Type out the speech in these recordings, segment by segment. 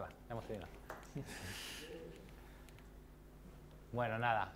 Nada, ya hemos terminado. Bueno, nada.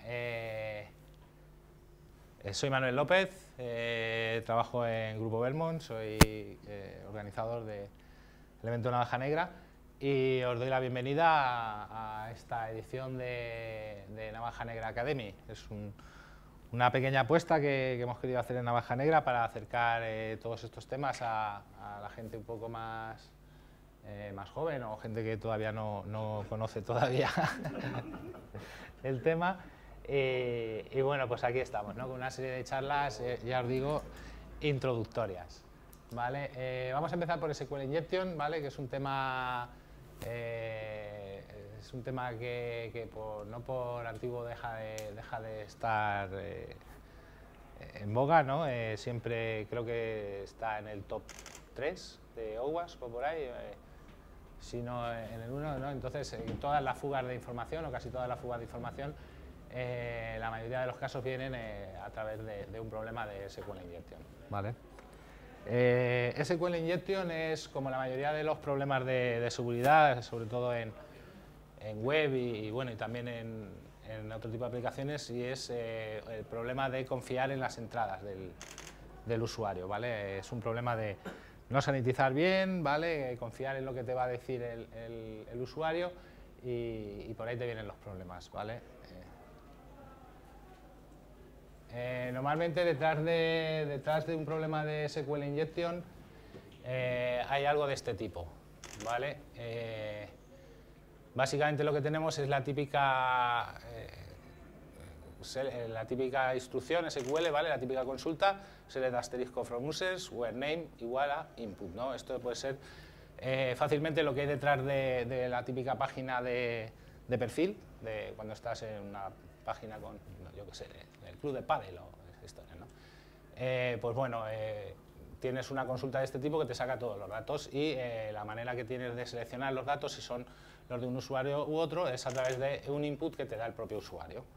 Soy Manuel López, trabajo en Grupo Belmont, soy organizador del evento Navaja Negra y os doy la bienvenida a esta edición de Navaja Negra Academy. Es una pequeña apuesta que hemos querido hacer en Navaja Negra para acercar todos estos temas a la gente un poco más joven o gente que todavía no conoce todavía el tema. Y bueno, pues aquí estamos, ¿no? Con una serie de charlas, ya os digo, introductorias, ¿vale? Vamos a empezar por SQL Injection, ¿vale? Que es un tema que no por antiguo deja de estar en boga, ¿no? Siempre creo que está en el top 3 de OWASP o por ahí, si no en el 1, ¿no? Entonces, todas las fugas de información, o casi todas las fugas de información, la mayoría de los casos vienen a través de un problema de SQL Injection, ¿vale? SQL Injection es como la mayoría de los problemas de seguridad, sobre todo en web y bueno, y también en otro tipo de aplicaciones, y es el problema de confiar en las entradas del usuario, ¿vale? Es un problema de no sanitizar bien, ¿vale? Confiar en lo que te va a decir el usuario y por ahí te vienen los problemas, ¿vale? Normalmente detrás de un problema de SQL Injection hay algo de este tipo, ¿vale? Básicamente lo que tenemos es la típica instrucción SQL, ¿vale? La típica consulta, select asterisco from users, where name igual a input, ¿no? Esto puede ser fácilmente lo que hay detrás de la típica página de perfil, de cuando estás en una página con, yo qué sé, el club de pádel o esa historia, ¿no? Pues bueno, tienes una consulta de este tipo que te saca todos los datos y la manera que tienes de seleccionar los datos, si son los de un usuario u otro, es a través de un input que te da el propio usuario.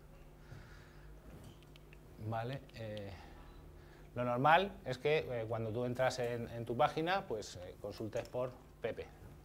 Vale. Lo normal es que cuando tú entras en tu página, pues consultes por Pepe.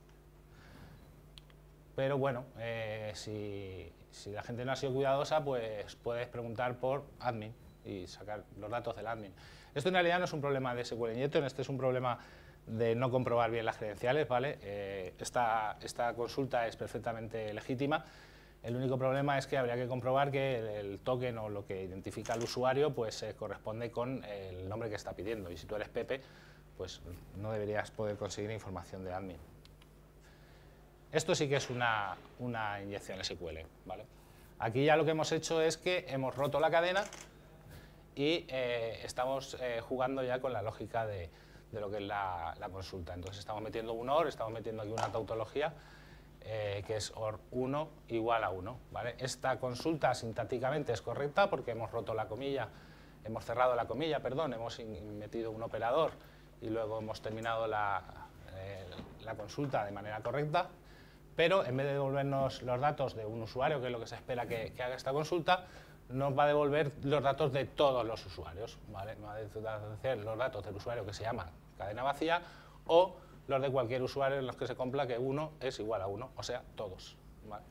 Pero bueno, si la gente no ha sido cuidadosa, pues puedes preguntar por admin y sacar los datos del admin. Esto en realidad no es un problema de SQL Injection, este es un problema de no comprobar bien las credenciales, ¿vale? Esta consulta es perfectamente legítima. El único problema es que habría que comprobar que el token o lo que identifica al usuario pues corresponde con el nombre que está pidiendo. Y si tú eres Pepe, pues no deberías poder conseguir información de admin. Esto sí que es una inyección SQL, ¿vale? Aquí ya lo que hemos hecho es que hemos roto la cadena y estamos jugando ya con la lógica de lo que es la consulta. Entonces estamos metiendo un OR, estamos metiendo aquí una tautología que es OR 1 igual a 1, ¿vale? Esta consulta sintácticamente es correcta porque hemos roto la comilla, hemos cerrado la comilla, perdón, hemos metido un operador y luego hemos terminado la consulta de manera correcta, pero en vez de devolvernos los datos de un usuario, que es lo que se espera que haga esta consulta, nos va a devolver los datos de todos los usuarios, ¿vale? Nos va a decir los datos del usuario que se llama cadena vacía o los de cualquier usuario en los que se cumpla que 1 es igual a 1, o sea, todos, ¿vale?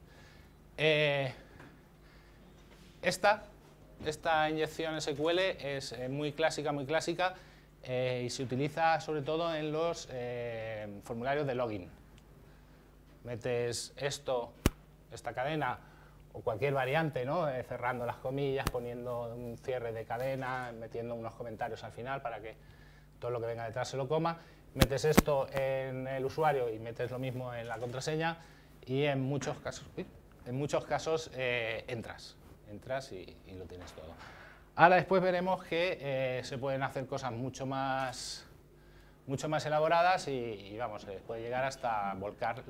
Esta inyección SQL es muy clásica y se utiliza sobre todo en los formularios de login. Metes esta cadena o cualquier variante, ¿no? Cerrando las comillas, poniendo un cierre de cadena, metiendo unos comentarios al final para que todo lo que venga detrás se lo coma. Metes esto en el usuario y metes lo mismo en la contraseña y en muchos casos entras y lo tienes todo. Ahora después veremos que se pueden hacer cosas mucho más elaboradas y vamos, puede llegar hasta volcar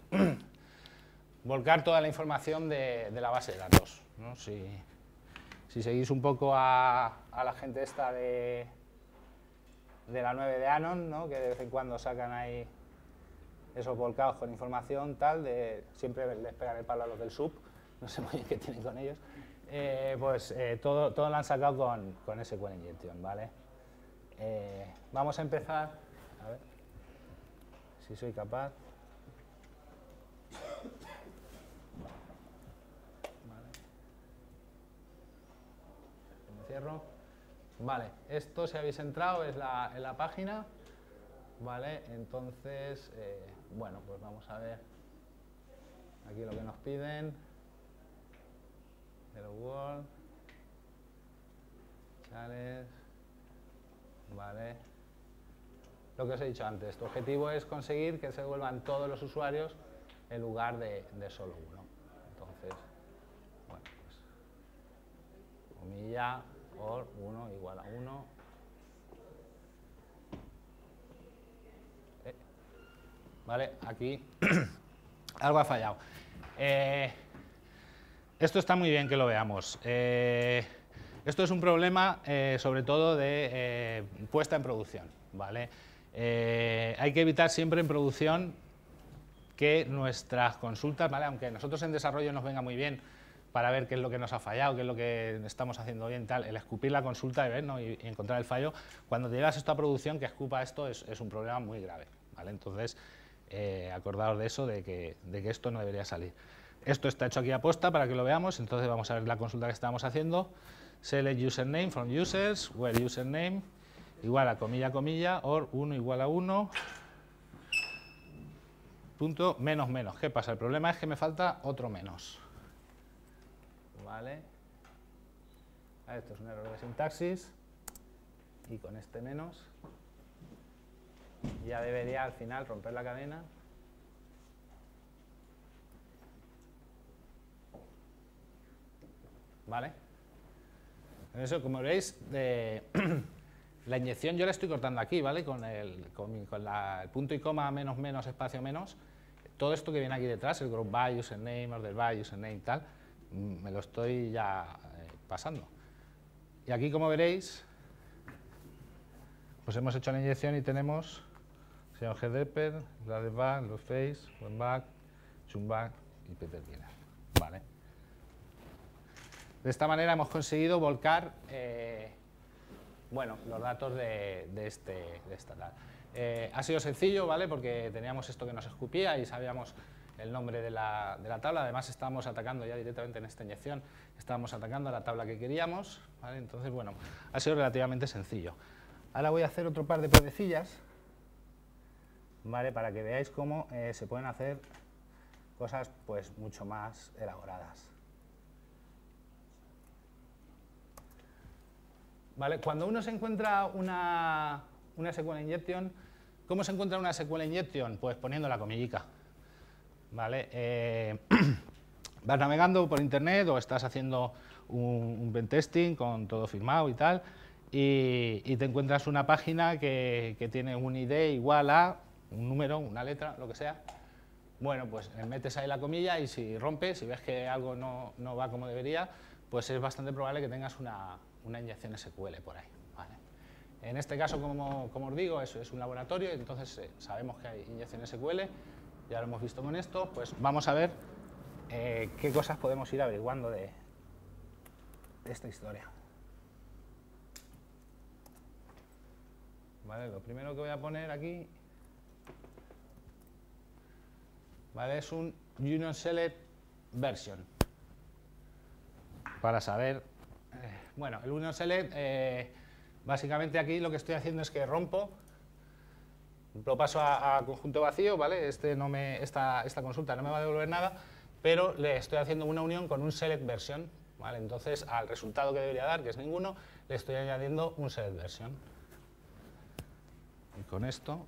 toda la información de la base de datos, ¿no? Si seguís un poco a la gente esta de la 9 de Anon, ¿no? Que de vez en cuando sacan ahí esos volcados con información tal, siempre les pegan el palo a los del sub, no sé muy bien qué tienen con ellos, todo lo han sacado con SQL Injection, ¿vale? Vamos a empezar, a ver si soy capaz. cierro. Vale, esto si habéis entrado es en la página, vale, entonces, bueno, pues vamos a ver aquí lo que nos piden. Hello World, Chales, vale. Lo que os he dicho antes, tu objetivo es conseguir que se vuelvan todos los usuarios en lugar de solo uno. Entonces, bueno, pues, comilla, or 1 igual a 1. Vale, aquí algo ha fallado. Esto está muy bien que lo veamos. Esto es un problema sobre todo de puesta en producción, ¿vale? Hay que evitar siempre en producción que nuestras consultas, ¿vale? Aunque a nosotros en desarrollo nos venga muy bien para ver qué es lo que nos ha fallado, qué es lo que estamos haciendo bien, tal, el escupir la consulta y ver, ¿no? y encontrar el fallo, cuando te llevas esto a producción, que escupa esto es un problema muy grave, ¿vale? Entonces, acordaos de eso, de que esto no debería salir. Esto está hecho aquí a posta para que lo veamos, entonces vamos a ver la consulta que estamos haciendo. Select username from users, where username igual a comilla, comilla, or 1 igual a 1, punto, menos, menos. ¿Qué pasa? El problema es que me falta otro menos. Vale. Esto es un error de sintaxis. Y con este menos ya debería al final romper la cadena. ¿Vale? Eso, como veis, la inyección yo la estoy cortando aquí, ¿vale? Con el punto y coma, menos, menos, espacio, menos. Todo esto que viene aquí detrás, el group by, username, order by, username, tal, me lo estoy ya pasando. Y aquí, como veréis, pues hemos hecho la inyección y tenemos señor GDPR, Gladback, Loface, Webback, Chumback y Peter Kiner. ¿Vale? De esta manera hemos conseguido volcar bueno, los datos de esta tal. Ha sido sencillo, ¿vale? Porque teníamos esto que nos escupía y sabíamos el nombre de la tabla. Además, estábamos atacando ya directamente en esta inyección, estábamos atacando a la tabla que queríamos, ¿vale? Entonces, bueno, ha sido relativamente sencillo. Ahora voy a hacer otro par de pruebecillas, ¿vale? Para que veáis cómo se pueden hacer cosas pues mucho más elaboradas. ¿Vale? Cuando uno se encuentra una SQL injection, ¿cómo se encuentra una SQL injection? Pues poniendo la comillica. ¿Vale? Vas navegando por internet o estás haciendo un pentesting con todo firmado y tal, y te encuentras una página que tiene un ID igual a un número, una letra, lo que sea. Bueno, pues metes ahí la comilla y si rompes, si ves que algo no va como debería, pues es bastante probable que tengas una inyección SQL por ahí. ¿Vale? En este caso, como os digo, eso es un laboratorio, entonces sabemos que hay inyección SQL, ya lo hemos visto con esto, pues vamos a ver qué cosas podemos ir averiguando de esta historia. ¿Vale? Lo primero que voy a poner aquí, ¿vale? Es un Union Select Version. Para saber, bueno, el Union Select, básicamente aquí lo que estoy haciendo es que rompo, lo paso a conjunto vacío, ¿vale? Esta consulta no me va a devolver nada, pero le estoy haciendo una unión con un Select Version, ¿vale? Entonces, al resultado que debería dar, que es ninguno, le estoy añadiendo un Select Version. Y con esto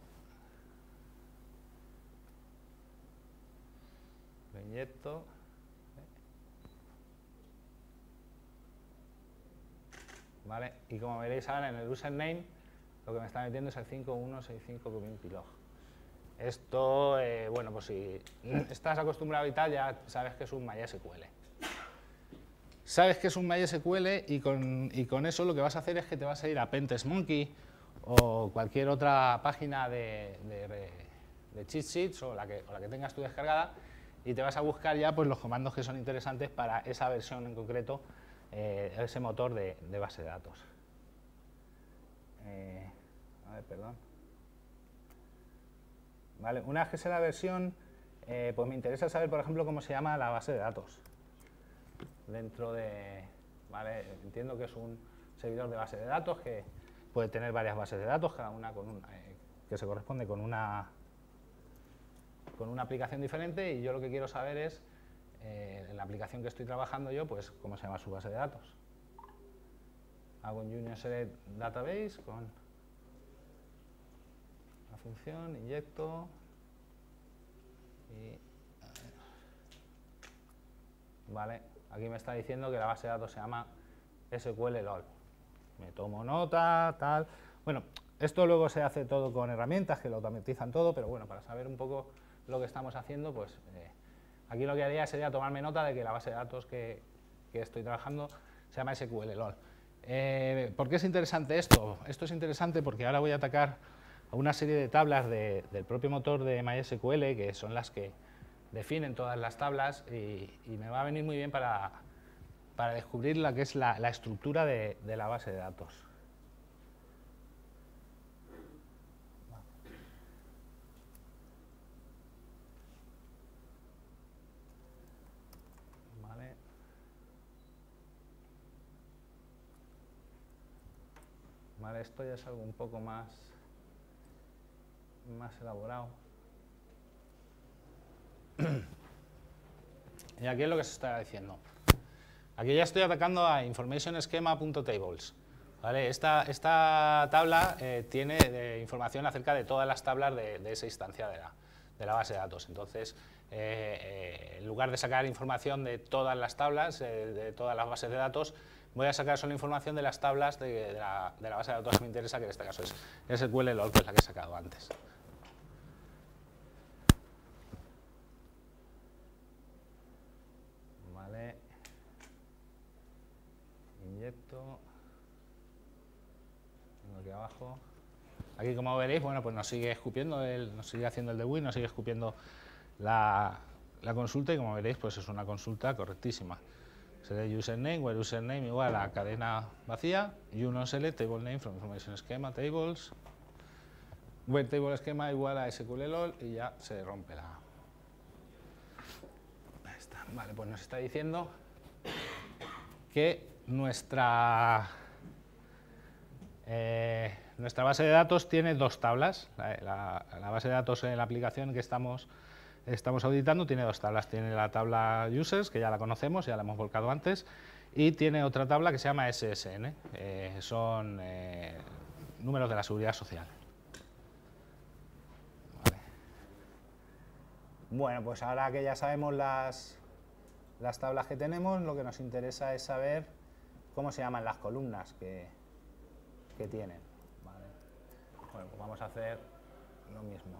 lo inyecto. ¿Vale? Y como veréis ahora en el username, lo que me está metiendo es el 5165 community log. Esto, bueno, pues si estás acostumbrado y tal, ya sabes que es un MySQL. Sabes que es un MySQL y con eso lo que vas a hacer es que te vas a ir a PentestMonkey o cualquier otra página de cheat sheets o la que tengas tú descargada y te vas a buscar ya pues, los comandos que son interesantes para esa versión en concreto, ese motor de base de datos. A ver, perdón. Vale, una vez que sea la versión, pues me interesa saber, por ejemplo, cómo se llama la base de datos. Dentro de... Vale, entiendo que es un servidor de base de datos que puede tener varias bases de datos, cada una con que se corresponde con una aplicación diferente, y yo lo que quiero saber es, en la aplicación que estoy trabajando yo, pues cómo se llama su base de datos. Hago un Union Select Database con la función, inyecto y... Vale, aquí me está diciendo que la base de datos se llama SQL LOL. Me tomo nota, tal... Bueno, esto luego se hace todo con herramientas que lo automatizan todo, pero bueno, para saber un poco lo que estamos haciendo, pues aquí lo que haría sería tomarme nota de que la base de datos que estoy trabajando se llama SQL LOL. ¿Por qué es interesante esto? Esto es interesante porque ahora voy a atacar a una serie de tablas del propio motor de MySQL, que son las que definen todas las tablas, y me va a venir muy bien para descubrir la que es la estructura de la base de datos. Vale, esto ya es algo un poco más elaborado. Y aquí es lo que se está diciendo. Aquí ya estoy atacando a informationschema.tables. ¿Vale? Esta tabla tiene información acerca de todas las tablas de esa instancia de la base de datos. Entonces, en lugar de sacar información de todas las tablas, de todas las bases de datos, voy a sacar solo información de las tablas de la base de datos que me interesa, que en este caso es SQL LOL, que es la que he sacado antes. Vale. Inyecto. Tengo aquí abajo. Aquí, como veréis, bueno, pues nos sigue escupiendo, nos sigue haciendo el debug, nos sigue escupiendo la consulta, y como veréis, pues es una consulta correctísima. Select username, where username igual a cadena vacía, Union Select table name from information schema tables, where table schema igual a SQL LOL, y ya se rompe la... Ahí está. Vale, pues nos está diciendo que nuestra base de datos tiene dos tablas. La base de datos en la aplicación que estamos auditando tiene dos tablas. Tiene la tabla users, que ya la conocemos, ya la hemos volcado antes, y tiene otra tabla que se llama SSN. Son números de la seguridad social. Vale. Bueno, pues ahora que ya sabemos las tablas que tenemos, lo que nos interesa es saber cómo se llaman las columnas que tienen. Vale. Bueno, pues vamos a hacer lo mismo.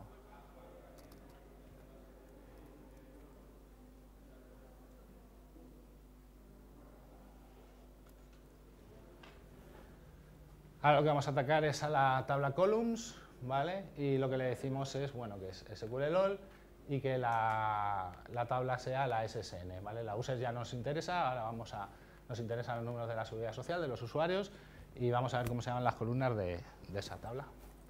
Ahora lo que vamos a atacar es a la tabla columns, ¿vale? Y lo que le decimos es, bueno, que es SQL LOL y que la tabla sea la SSN, ¿vale? La users ya nos interesa, ahora nos interesan los números de la seguridad social de los usuarios, y vamos a ver cómo se llaman las columnas de esa tabla.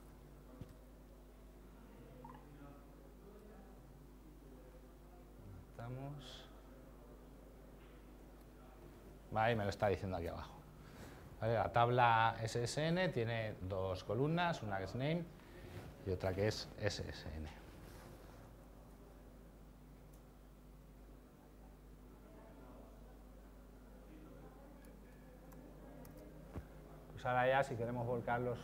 Vale, me lo está diciendo aquí abajo. Vale, la tabla SSN tiene dos columnas, una que es name y otra que es SSN. Pues ahora ya, si queremos volcar los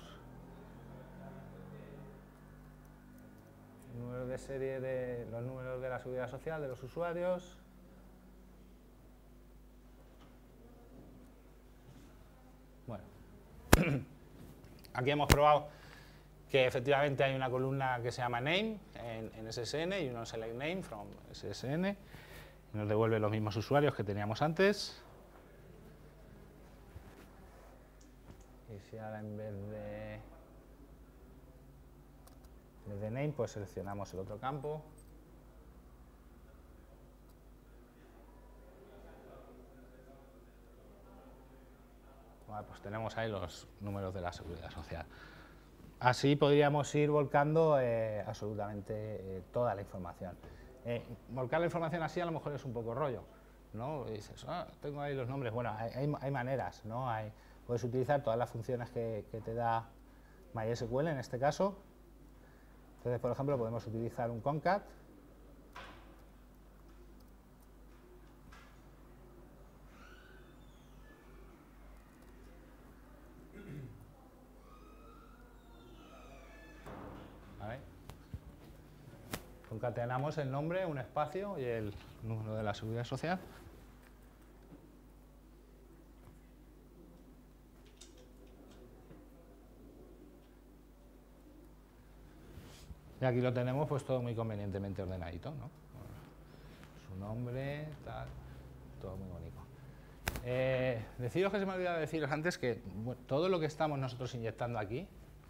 números de serie de los números de la seguridad social de los usuarios, bueno, aquí hemos probado que efectivamente hay una columna que se llama name en SSN y uno select name from SSN, y nos devuelve los mismos usuarios que teníamos antes. Y si ahora en vez de name, pues seleccionamos el otro campo. Vale, pues tenemos ahí los números de la seguridad social. Así podríamos ir volcando absolutamente toda la información. Volcar la información así a lo mejor es un poco rollo, ¿no? Y dices, tengo ahí los nombres. Bueno, hay maneras, ¿no? puedes utilizar todas las funciones que te da MySQL en este caso. Entonces, por ejemplo, podemos utilizar un concat. ¿Vale? Concatenamos el nombre, un espacio y el número de la seguridad social. Y aquí lo tenemos pues todo muy convenientemente ordenadito, ¿no? Su nombre, tal, todo muy bonito. Deciros que se me ha olvidado deciros antes que bueno, todo lo que estamos nosotros inyectando aquí,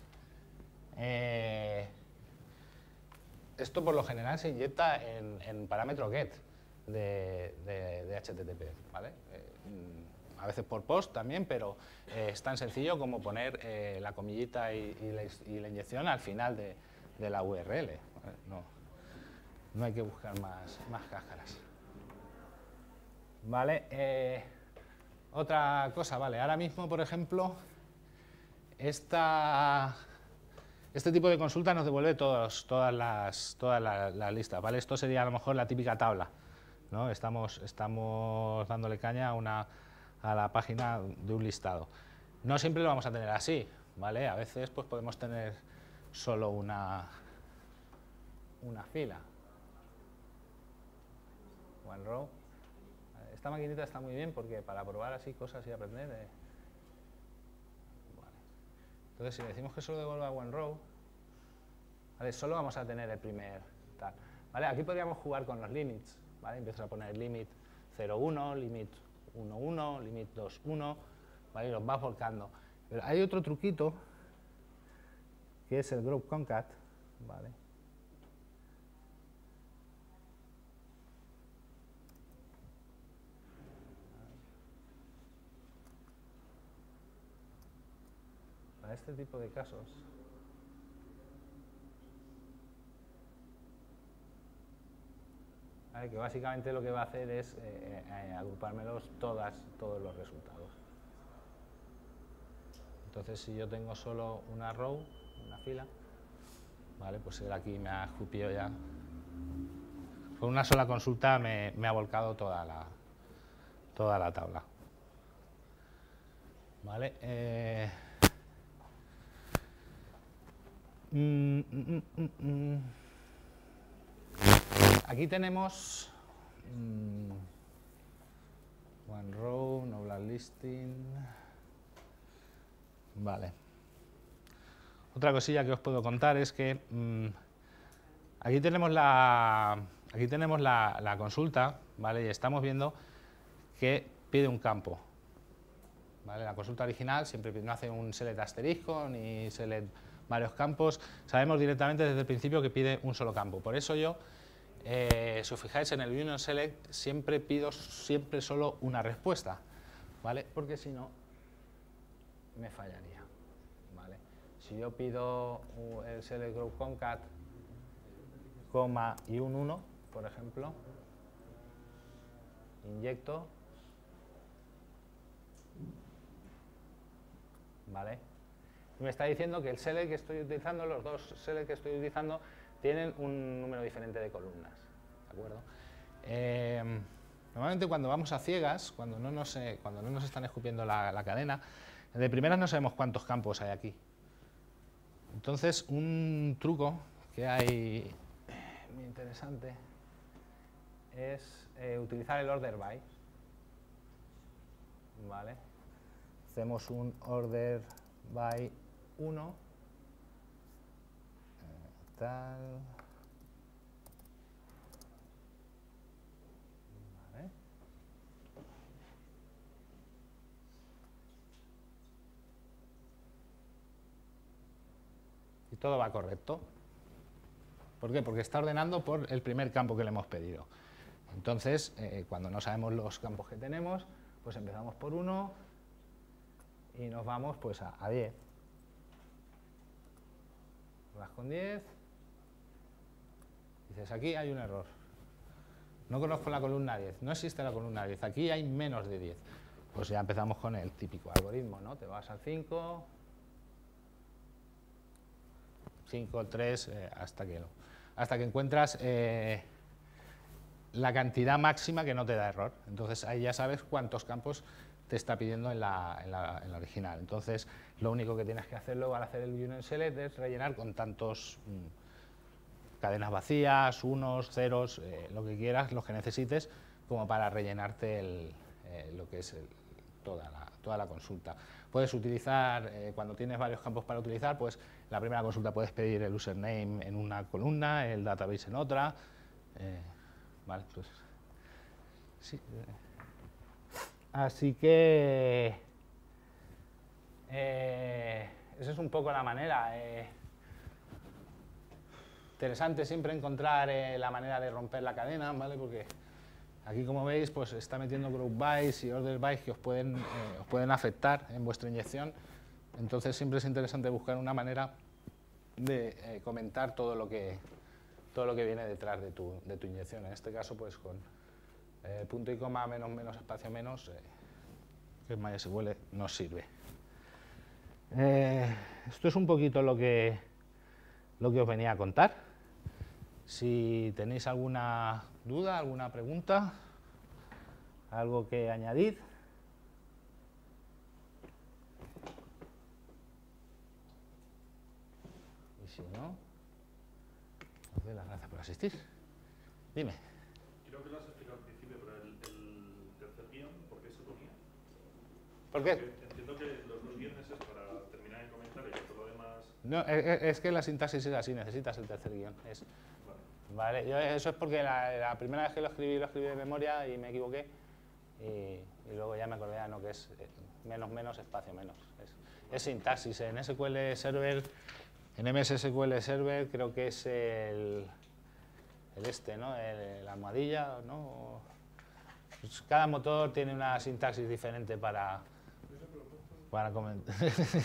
esto por lo general se inyecta en parámetro get de HTTP, ¿vale? A veces por post también, pero es tan sencillo como poner la comillita y la inyección al final de la URL. ¿Vale? No hay que buscar más cáscaras. Vale, otra cosa, vale, ahora mismo, por ejemplo, este tipo de consulta nos devuelve todas las listas, ¿vale? Esto sería a lo mejor la típica tabla, ¿no? Estamos dándole caña a la página de un listado. No siempre lo vamos a tener así, ¿vale? A veces pues podemos tener solo una fila. One row. Esta maquinita está muy bien porque para probar así cosas y aprender. Vale. Entonces, si decimos que solo devuelva one row, ¿vale? Solo vamos a tener el primer tal. ¿Vale? Aquí podríamos jugar con los limits, ¿vale? Empiezas a poner limit 0,1, limit 1,1, limit 2,1, ¿vale? Y los vas volcando. Pero hay otro truquito que es el group concat, ¿vale? Para este tipo de casos, ¿vale? Que básicamente lo que va a hacer es agrupármelos todos los resultados. Entonces, si yo tengo solo una row, una fila, ¿vale? Pues él aquí me ha escupido ya. Con una sola consulta me ha volcado toda la tabla. ¿Vale? Aquí tenemos one row, no blacklisting. Vale. Otra cosilla que os puedo contar es que aquí tenemos la consulta, ¿vale? Y estamos viendo que pide un campo. ¿Vale? La consulta original siempre no hace un select asterisco ni select varios campos. Sabemos directamente desde el principio que pide un solo campo. Por eso yo, si os fijáis en el union select, siempre pido solo una respuesta, ¿vale? Porque si no, me fallaría, ¿vale? Si yo pido el select group concat, coma y un 1, por ejemplo, inyecto, ¿vale? Me está diciendo que el select que estoy utilizando, los dos select que estoy utilizando, tienen un número diferente de columnas, ¿de acuerdo? Normalmente cuando vamos a ciegas, cuando no nos están escupiendo la cadena, de primeras no sabemos cuántos campos hay aquí. Entonces, un truco que hay muy interesante es utilizar el order by, ¿vale? Hacemos un order by 1, tal, ¿vale? Y todo va correcto. ¿Por qué? Porque está ordenando por el primer campo que le hemos pedido. Entonces, cuando no sabemos los campos que tenemos, pues empezamos por 1 y nos vamos pues a 10. Vas con 10, dices, aquí hay un error. No conozco la columna 10, no existe la columna 10, aquí hay menos de 10. pues ya empezamos con el típico algoritmo, ¿no? Te vas al 5, 5, 3, hasta que encuentras la cantidad máxima que no te da error. Entonces ahí ya sabes cuántos campos te está pidiendo en la original. Entonces lo único que tienes que hacer luego al hacer el union select es rellenar con tantos cadenas vacías, unos, ceros, lo que quieras, los que necesites, como para rellenarte lo que es toda la consulta. Puedes utilizar, cuando tienes varios campos para utilizar, pues la primera consulta puedes pedir el username en una columna, el database en otra. Vale, pues sí. Así que esa es un poco la manera. Interesante siempre encontrar la manera de romper la cadena, ¿vale? Porque aquí, como veis, pues está metiendo group bys y order bys que os pueden afectar en vuestra inyección. Entonces siempre es interesante buscar una manera de comentar todo lo que viene detrás de tu inyección. En este caso, pues con punto y coma, menos, menos, espacio, menos, que MySQL nos sirve. Esto es un poquito lo que os venía a contar. Si tenéis alguna duda, alguna pregunta, algo que añadir. Y si no, os doy las gracias por asistir. Dime. Creo que lo has explicado al principio, pero el tercer guión, ¿por qué se ponía? ¿Por qué? Porque entiendo que los dos guiones es para terminar el comentario y todo lo demás... No, es que la sintaxis es así, necesitas el tercer guión. Vale, eso es porque la primera vez que lo escribí de memoria y me equivoqué. Y luego ya me acordé, no, que es menos, menos, espacio, menos. Es sintaxis. En SQL Server, en MS SQL Server creo que es el ¿no? La almohadilla, ¿no? Pues cada motor tiene una sintaxis diferente para comentar.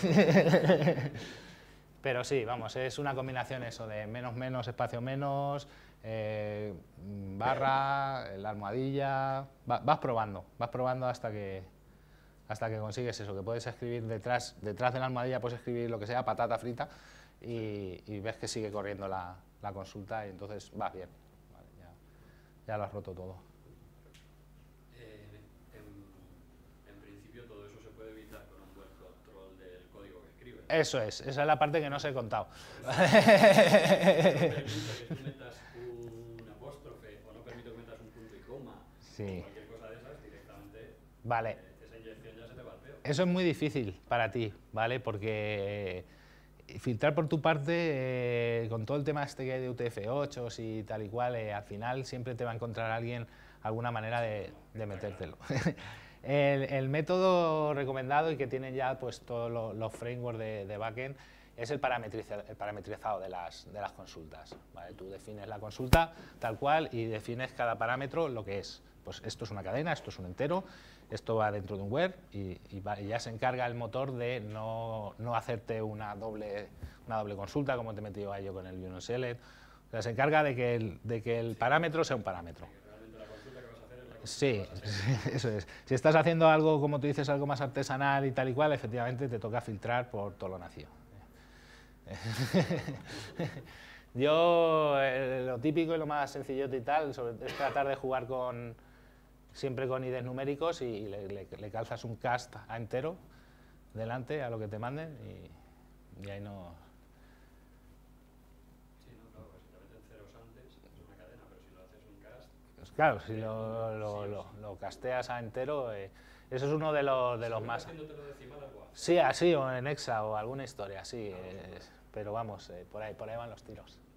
Pero sí, vamos, es una combinación eso de menos, menos, espacio, menos, barra, la almohadilla. Vas probando hasta que consigues eso, que puedes escribir detrás de la almohadilla, puedes escribir lo que sea, patata frita, y ves que sigue corriendo la consulta y entonces vas bien. Vale, ya lo has roto todo. En principio todo eso se puede evitar con un buen control del código que escribes. Eso es, esa es la parte que no os he contado. Que tú metas un apóstrofe o no permito que metas un punto y coma, Sí. o cualquier cosa de esas, directamente Vale. Esa inyección ya se te va al peo. Eso es muy difícil para ti, ¿vale? Porque filtrar por tu parte, con todo el tema este que hay de UTF-8 y tal y cual, al final siempre te va a encontrar alguna manera de metértelo. El método recomendado y que tienen ya pues todos los frameworks de backend es el parametrizado de las consultas, ¿vale? Tú defines la consulta tal cual y defines cada parámetro lo que es. Pues esto es una cadena, esto es un entero, esto va dentro de un where y ya se encarga el motor de no hacerte una doble consulta como te he metido yo con el union select. O sea, se encarga de que el parámetro sea un parámetro. Realmente la consulta que vas a hacer es la consulta. Sí, eso es. Si estás haciendo algo, como tú dices, algo más artesanal y tal y cual, efectivamente te toca filtrar por todo lo nacido. Yo, lo típico y lo más sencillote y tal, es tratar de jugar siempre con IDs numéricos y le calzas un cast a entero delante a lo que te manden y ahí no... Sí, no, claro, pues si te meten ceros antes es una cadena, pero si lo haces un cast... Pues claro, si lo casteas a entero, eso es uno de los más... haciéndotelo decimal algo así. Sí, así, o en hexa o alguna historia, sí. Pero vamos, por ahí van los tiros.